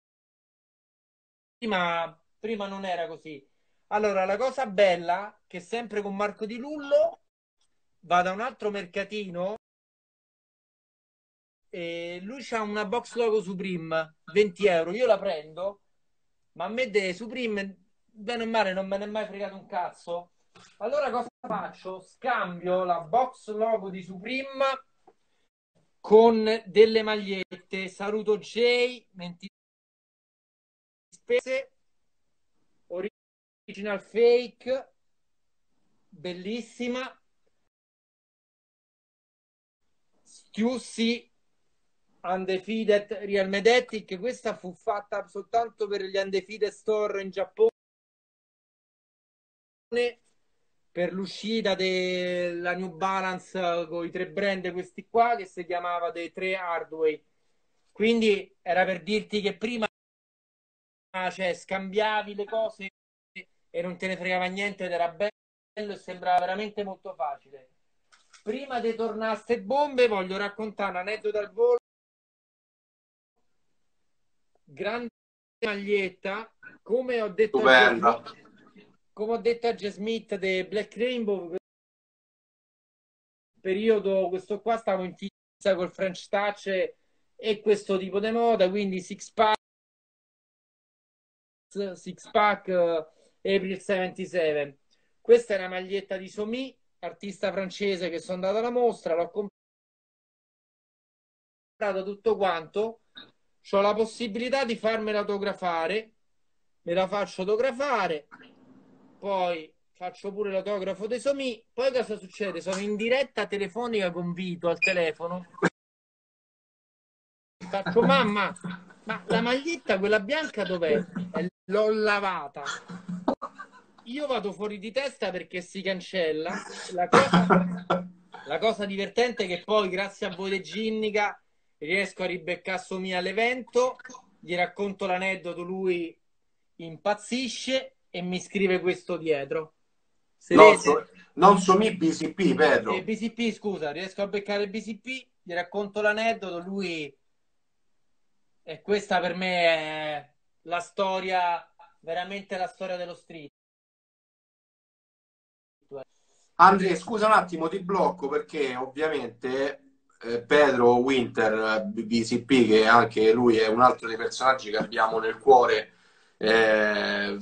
Prima non era così. Allora, la cosa bella che sempre con Marco Di Lullo va da un altro mercatino e lui c'ha una box logo Supreme, 20 euro. Io la prendo, ma a me de Supreme, bene o male, non me ne è mai fregato un cazzo. Allora cosa faccio? Scambio la box logo di Supreme con delle magliette. Saluto Jay, menti spese, original fake, bellissima. Stiussi Undefeated Real Medettic, questa fu fatta soltanto per gli Undefeated Store in Giappone, per l'uscita della New Balance con i tre brand questi qua, che si chiamava dei tre Hardway. Quindi era per dirti che prima, cioè, scambiavi le cose e non te ne fregava niente ed era bello e sembrava veramente molto facile. Prima di tornare a ste bombe voglio raccontare un aneddoto al volo. Grande maglietta, come ho detto a Jay Stupenda. Smith, come ho detto a Jay Smith de Black Rainbow, periodo questo qua stavo in fissa col French Touch e questo tipo di moda, quindi six pack April 77. Questa è una maglietta di Somi, artista francese, che sono andato alla mostra, l'ho comprato tutto quanto. Ho la possibilità di farmela autografare, me la faccio autografare, poi faccio pure l'autografo dei Somi. Poi cosa succede? Sono in diretta telefonica con Vito al telefono. Faccio, mamma, ma la maglietta, quella bianca dov'è? L'ho lavata. Io vado fuori di testa perché si cancella. La cosa divertente è che poi, grazie a voi di Ginnica, riesco a ribeccare Somì all'evento, gli racconto l'aneddoto, lui impazzisce e mi scrive questo dietro. Si Non, vede? non somi BCP, Pedro. BCP, scusa, riesco a beccare il BCP, gli racconto l'aneddoto, lui... E questa per me la storia, veramente la storia dello street. Andre, scusa un attimo, ti blocco perché ovviamente Pedro Winter, BCP, che anche lui è un altro dei personaggi che abbiamo nel cuore, eh,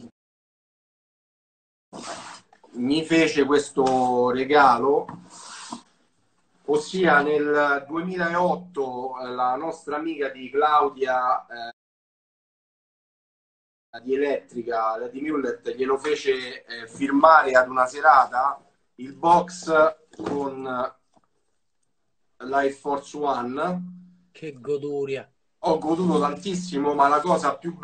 mi fece questo regalo, ossia nel 2008 la nostra amica di Claudia di Elettrica, di Mullet, glielo fece firmare ad una serata il box con l'Air Force One. Che goduria. Ho goduto tantissimo, ma la cosa più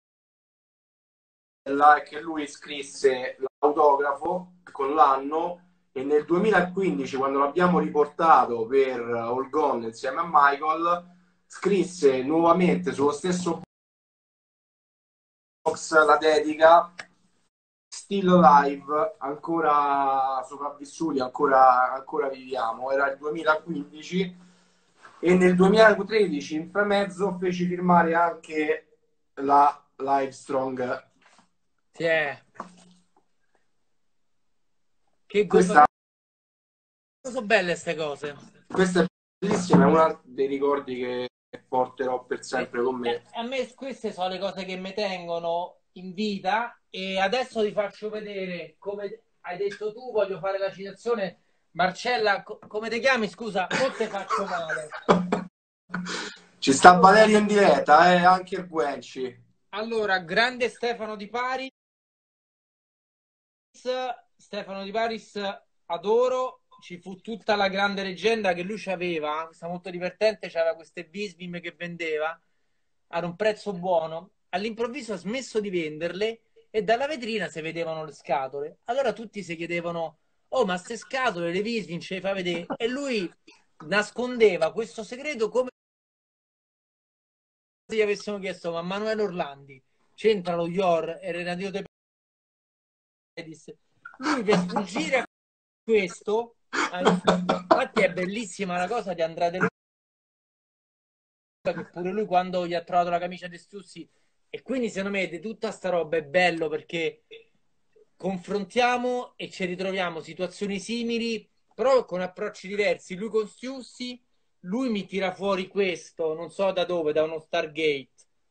bella è che lui scrisse l'autografo con l'anno e nel 2015, quando l'abbiamo riportato per All Gone insieme a Michael, scrisse nuovamente sullo stesso box la dedica Still Alive, ancora sopravvissuti, ancora viviamo. Era il 2015 e nel 2013 in mezzo feci firmare anche la Livestrong. Sì, è. Che Questa, sono belle queste cose. questa è bellissima, è uno dei ricordi che porterò per sempre con me. A me queste sono le cose che mi tengono in vita e adesso ti faccio vedere, come hai detto tu, voglio fare la citazione. Marcella, come ti chiami? Scusa, o te faccio male. Ci sta Valerio in diretta, anche il Guenci. Allora, grande Stefano Di Paris. Stefano Di Paris, adoro. Ci fu tutta la grande leggenda che lui aveva, questa molto divertente, c'aveva queste Bisbim che vendeva ad un prezzo buono. All'improvviso ha smesso di venderle e dalla vetrina si vedevano le scatole. Allora tutti si chiedevano: oh, ma ste scatole, le Bisbim ce le fa vedere? E lui nascondeva questo segreto come se gli avessimo chiesto: ma Manuel Orlandi c'entra lo IOR e Renato De Pedis? Lui per sfuggire a questo, infatti è bellissima la cosa di Andrea De Luca, che pure lui quando gli ha trovato la camicia di Stiussi, e quindi secondo me di tutta sta roba è bello perché confrontiamo e ci ritroviamo situazioni simili però con approcci diversi. Lui con Stiussi, lui mi tira fuori questo, non so da dove, da uno Stargate.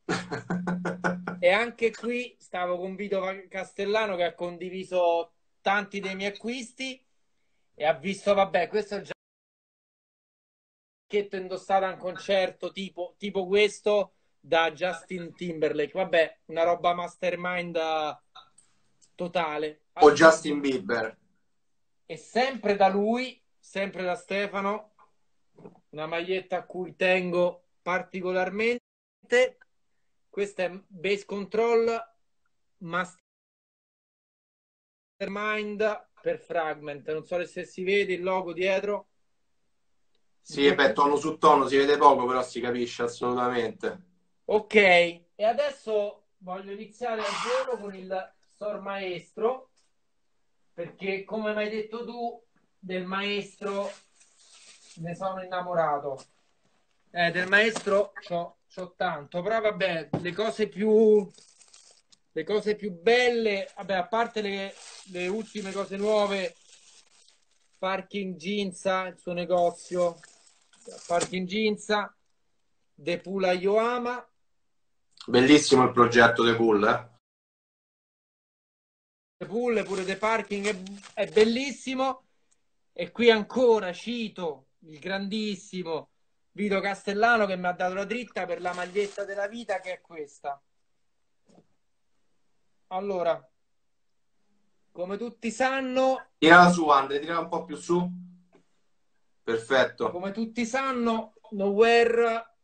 E anche qui stavo con Vito Castellano che ha condiviso tanti dei miei acquisti e ha visto, vabbè, questo è il giacchetto indossato a un concerto tipo questo da Justin Timberlake. Vabbè, una roba mastermind totale. O Justin Bieber. E sempre da lui, sempre da Stefano, una maglietta a cui tengo particolarmente. Questa è Base Control Mastermind per Fragment. Non so se si vede il logo dietro. Sì, beh, tono su tono si vede poco, però si capisce assolutamente. Ok, e adesso voglio iniziare al volo con il Sor Maestro, perché come mi hai detto tu, del maestro ne sono innamorato. Del maestro c'ho tanto, però vabbè, le cose più belle, vabbè, a parte le ultime cose nuove, Parking Ginza, il suo negozio, Parking Ginza, De Pula Yoama, Bellissimo il progetto The Pool, eh? The Pool, pure The Parking è bellissimo. E qui ancora cito il grandissimo Vito Castellano che mi ha dato la dritta per la maglietta della vita, che è questa. Allora, come tutti sanno, Tirala su, Andre, tirala un po' più su. Perfetto. come tutti sanno, Nowhere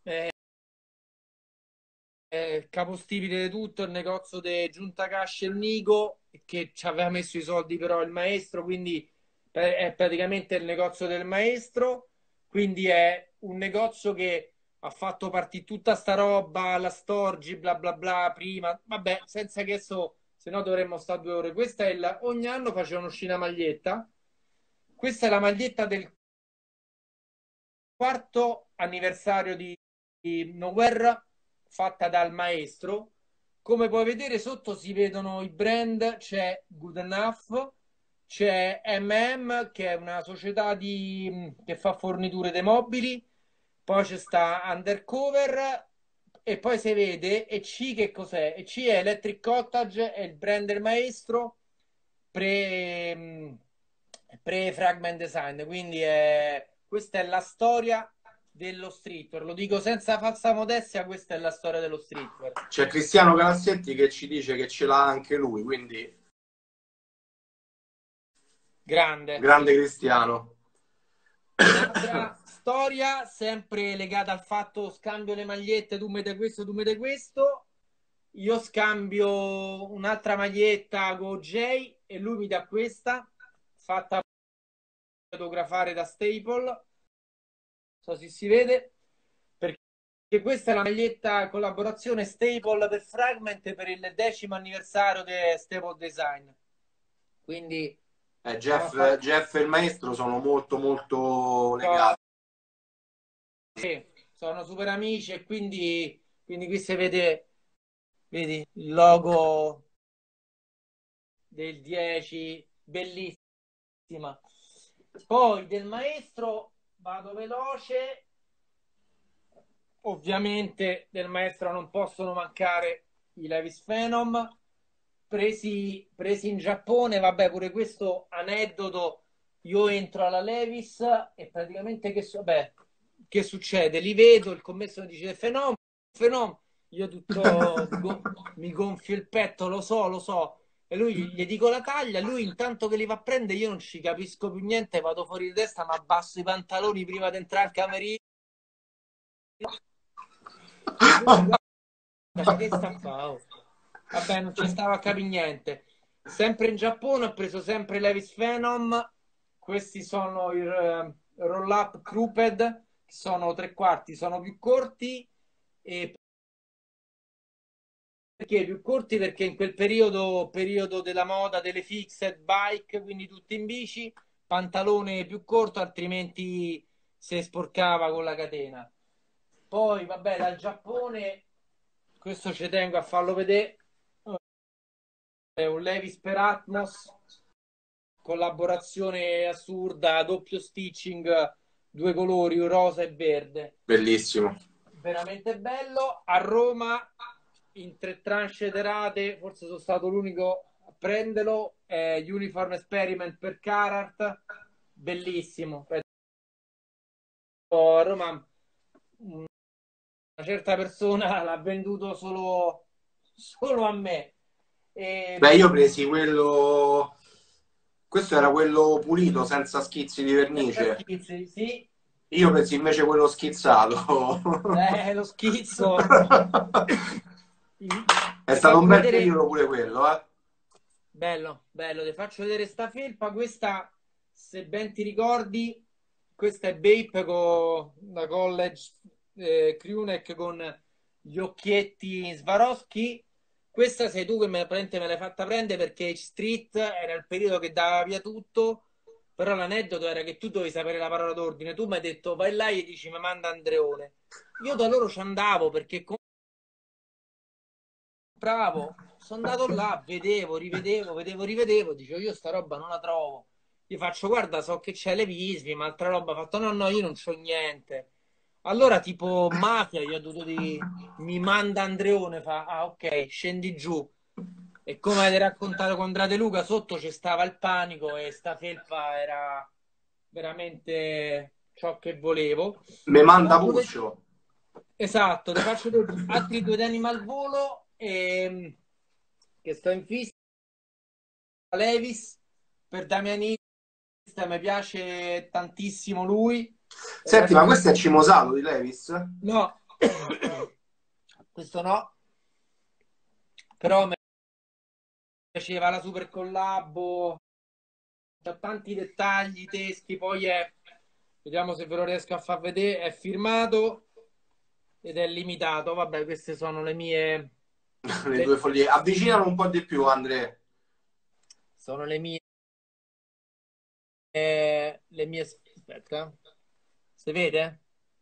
è il capostipite di tutto, il negozio di Giunta Casce e Nico, che ci aveva messo i soldi però il maestro, quindi è praticamente il negozio del maestro, quindi è un negozio che ha fatto partire tutta sta roba, la Storgi, bla bla bla, prima, vabbè, senza che adesso, se no dovremmo stare 2 ore. Questa è ogni anno facevano uscire una maglietta, questa è la maglietta del quarto anniversario di Nowhere, fatta dal maestro. Come puoi vedere sotto si vedono i brand, c'è Good Enough, c'è MM che è una società che fa forniture dei mobili, poi c'è sta Undercover e poi si vede EC che cos'è? EC è Electric Cottage, è il brand del maestro pre, pre-Fragment Design, quindi questa è la storia dello streetwear, lo dico senza falsa modestia, questa è la storia dello streetwear. C'è Cristiano Galassetti che ci dice che ce l'ha anche lui, quindi Grande. grande Cristiano. Un'altra storia sempre legata al fatto scambio le magliette, tu mi dai questo, tu mi dai questo. Io scambio un'altra maglietta con Jay e lui mi dà questa, fatta fotografare da Staple. Non so se si vede, perché questa è la maglietta collaborazione Staple per Fragment per il 10° anniversario di Staple Design. Quindi Jeff e il maestro sono molto molto legati. sono super amici e quindi qui si vede, vedi, il logo del 10, bellissima. Poi del maestro vado veloce. Ovviamente del maestro non possono mancare i Levi's Phenom presi in Giappone. Vabbè, pure questo aneddoto, io entro alla Levi's e praticamente che succede? Li vedo, il commesso mi dice Phenom, io tutto mi gonfio il petto, lo so. E lui gli dico la taglia, lui intanto che li va a prendere io non ci capisco più niente, vado fuori di testa, ma abbasso i pantaloni prima di entrare al camerino. Che sta vabbè, non ci stava a capire niente. Sempre in Giappone ho preso sempre Levi's Phenom. Questi sono i roll up cropped, che sono 3/4, sono più corti. E perché più corti? Perché in quel periodo della moda delle fixed bike, quindi tutti in bici, pantalone più corto, altrimenti si sporcava con la catena. Poi, vabbè, dal Giappone, questo ci tengo a farlo vedere, è un Levi's per Atmos, collaborazione assurda, doppio stitching, due colori, rosa e verde. Bellissimo. Veramente bello. A Roma, in 3 tranche derate, forse sono stato l'unico a prenderlo, Uniform Experiment per Carhartt, bellissimo. A Roma una certa persona l'ha venduto solo a me. Beh, io ho presi quello. Questo era quello pulito, senza schizzi di vernice. Schizzi, sì. Io ho preso invece quello schizzato. Lo schizzo. È stato un bel periodo pure quello, eh. Bello, ti faccio vedere sta felpa. Questa, se ben ti ricordi, questa è Bape con la college crewneck con gli occhietti Swarovski. Questa sei tu che me l'hai fatta prendere perché Street era il periodo che dava via tutto, però l'aneddoto era che tu dovevi sapere la parola d'ordine. Tu mi hai detto vai là e dici mi manda Andreone. Io da loro ci andavo perché bravo, sono andato là, rivedevo, dicevo io sta roba non la trovo. Gli faccio guarda, so che c'è le visvi, ma altra roba, ha fatto no, io non c'ho niente. Allora tipo mafia, gli ho dovuto dire mi manda Andreone, fa ah ok, scendi giù. E come avete raccontato con Andrade Luca, sotto c'è stava il panico e sta felpa era veramente ciò che volevo. Me manda Puccio. Esatto, ti faccio vedere altri 2 anni al volo che sto in fissa. Levis per Damianista, mi piace tantissimo lui. Senti, ma questo è cimosato di Levis? No, questo no, però mi piaceva la super collabo, ha tanti dettagli teschi, poi vediamo se ve lo riesco a far vedere, è firmato ed è limitato. Vabbè, queste sono le mie le 2 foglie. Avvicinalo un po' di più, Andre. Sono le mie aspetta, si vede?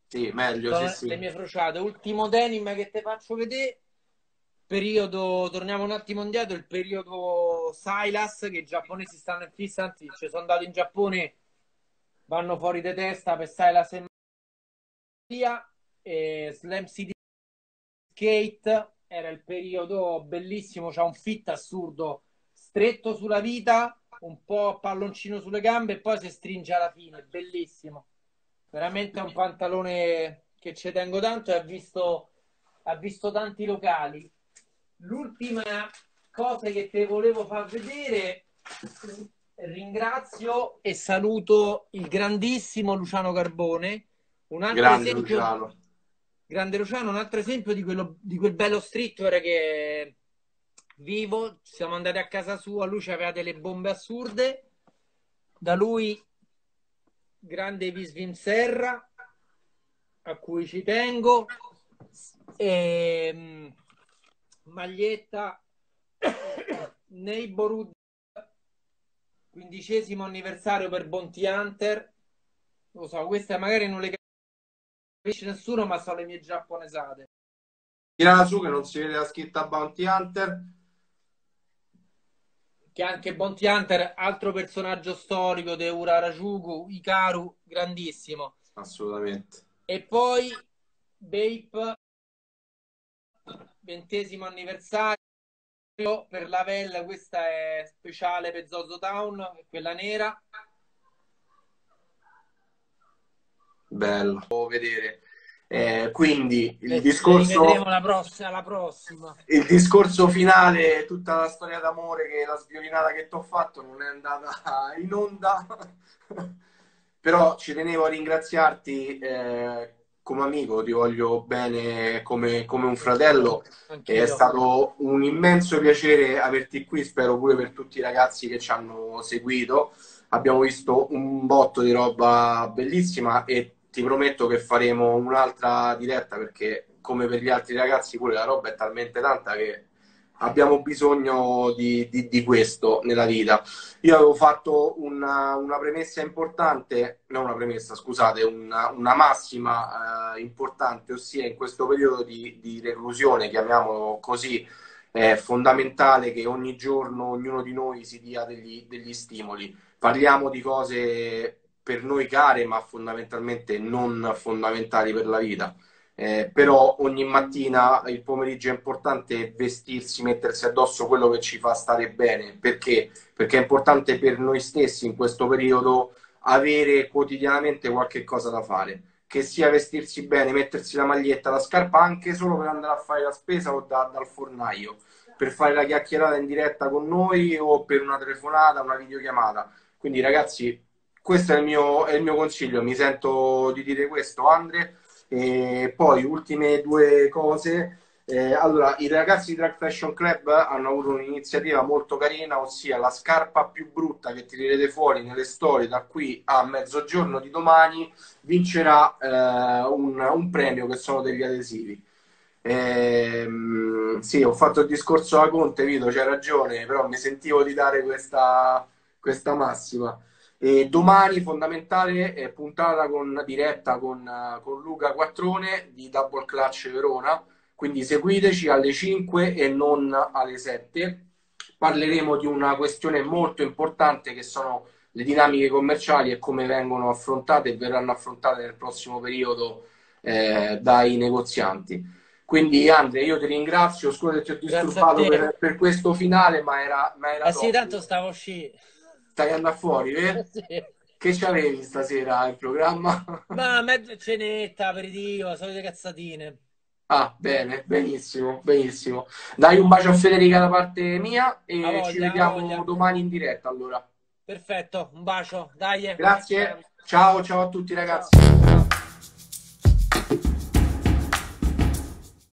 Sì, meglio, sì, Sono sì. le mie crociate. Ultimo denim che ti faccio vedere. Periodo, torniamo un attimo indietro, il periodo Silas, che i giapponesi stanno in fissa, anzi, ci sono andato in Giappone, vanno fuori di testa per Silas e Maria, e Slam City Skate, era il periodo bellissimo, c'ha un fit assurdo, stretto sulla vita, un po' a palloncino sulle gambe e poi si stringe alla fine, bellissimo. Veramente è un pantalone che ci tengo tanto e ha visto tanti locali. L'ultima cosa che te volevo far vedere, ringrazio e saluto il grandissimo Luciano Carbone, un altro Grande esempio, Luciano. grande Luciano, un altro esempio di quel bello streetwear che vivo. Siamo andati a casa sua, lui aveva delle bombe assurde, da lui grande Visvim Serra, a cui ci tengo, e maglietta Neighborhood 15° anniversario per Bounty Hunter. Lo so, queste magari non le capisce nessuno, ma sono le mie giapponesate. Tirala su che non si vede la scritta Bounty Hunter. Che anche Bounty Hunter, altro personaggio storico di Urarajuku, Hikaru, grandissimo. Assolutamente. E poi Bape 20° anniversario per la Vella, questa è speciale per Zozo Town, quella nera. Bello vedere. Quindi Le rivedremo alla prossima. il discorso finale, tutta la storia d'amore, che la sviolinata che ti ho fatto non è andata in onda, però ci tenevo a ringraziarti come amico, ti voglio bene come un fratello. Anch'io. È stato un immenso piacere averti qui, spero pure per tutti i ragazzi che ci hanno seguito. Abbiamo visto un botto di roba bellissima e ti prometto che faremo un'altra diretta, perché come per gli altri ragazzi pure la roba è talmente tanta che abbiamo bisogno di questo nella vita. Io avevo fatto una premessa importante, non una premessa, scusate, una massima importante, ossia in questo periodo di reclusione, chiamiamolo così, è fondamentale che ogni giorno ognuno di noi si dia degli stimoli. Parliamo di cose per noi care, ma fondamentalmente non fondamentali per la vita. Però ogni mattina, il pomeriggio è importante vestirsi, mettersi addosso quello che ci fa stare bene. Perché? Perché è importante per noi stessi in questo periodo avere quotidianamente qualche cosa da fare. Che sia vestirsi bene, mettersi la maglietta, la scarpa, anche solo per andare a fare la spesa o dal fornaio, per fare la chiacchierata in diretta con noi o per una telefonata, una videochiamata. Quindi ragazzi, questo è il mio consiglio, mi sento di dire questo, Andre. E poi ultime due cose. Allora, i ragazzi di Drag Fashion Club hanno avuto un'iniziativa molto carina, ossia la scarpa più brutta che tirerete fuori nelle storie da qui a mezzogiorno di domani vincerà un premio, che sono degli adesivi. Sì, ho fatto il discorso a Conte, Vito, c'è ragione, però mi sentivo di dare questa massima. E domani fondamentale è puntata diretta con Luca Quattrone di Double Clutch Verona, quindi seguiteci alle 5 e non alle 7. Parleremo di una questione molto importante, che sono le dinamiche commerciali e come vengono affrontate e verranno affrontate nel prossimo periodo dai negozianti. Quindi Andre, io ti ringrazio, scusa se ti ho disturbato per questo finale, ma era sì, top. tanto stavo uscendo. Stai andando fuori, vero? Sì. Che c'avevi stasera in programma? Ma mezza cenetta, aperitivo, solite cazzatine. Ah, bene, benissimo, benissimo. Dai un bacio a Federica da parte mia e ci vediamo domani in diretta allora. Perfetto, un bacio, dai. Grazie, ciao a tutti ragazzi. Ciao.